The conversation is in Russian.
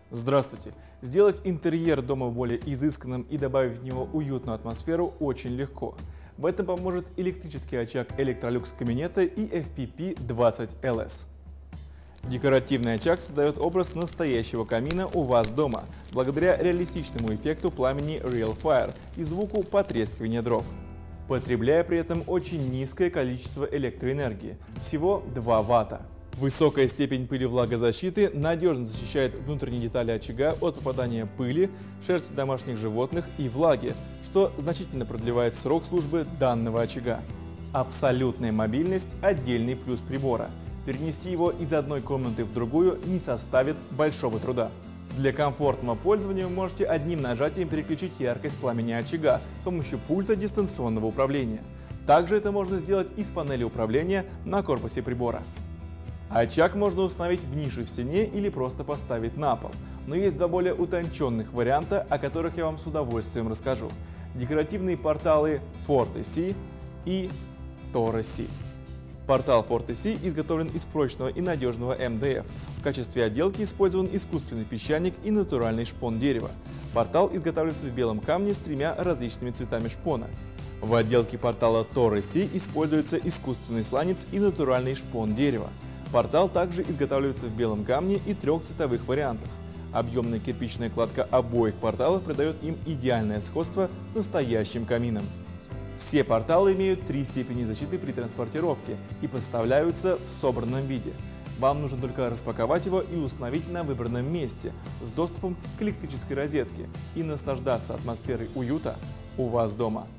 Здравствуйте! Сделать интерьер дома более изысканным и добавить в него уютную атмосферу очень легко. В этом поможет электрический очаг Electrolux кабинета и FPP20LS. Декоративный очаг создает образ настоящего камина у вас дома, благодаря реалистичному эффекту пламени Real Fire и звуку потрескивания дров, потребляя при этом очень низкое количество электроэнергии – всего 2 Ватта. Высокая степень пыли-влагозащиты надежно защищает внутренние детали очага от попадания пыли, шерсти домашних животных и влаги, что значительно продлевает срок службы данного очага. Абсолютная мобильность – отдельный плюс прибора. Перенести его из одной комнаты в другую не составит большого труда. Для комфортного пользования вы можете одним нажатием переключить яркость пламени очага с помощью пульта дистанционного управления. Также это можно сделать из панели управления на корпусе прибора. Очаг можно установить в нише в стене или просто поставить на пол, но есть два более утонченных варианта, о которых я вам с удовольствием расскажу. Декоративные порталы FortiC и TorreC. Портал FortiC изготовлен из прочного и надежного МДФ. В качестве отделки использован искусственный песчаник и натуральный шпон дерева. Портал изготавливается в белом камне с 3 различными цветами шпона. В отделке портала TorreC используется искусственный сланец и натуральный шпон дерева. Портал также изготавливается в белом камне и 3 цветовых вариантах. Объемная кирпичная кладка обоих порталов придает им идеальное сходство с настоящим камином. Все порталы имеют 3 степени защиты при транспортировке и поставляются в собранном виде. Вам нужно только распаковать его и установить на выбранном месте с доступом к электрической розетке и наслаждаться атмосферой уюта у вас дома.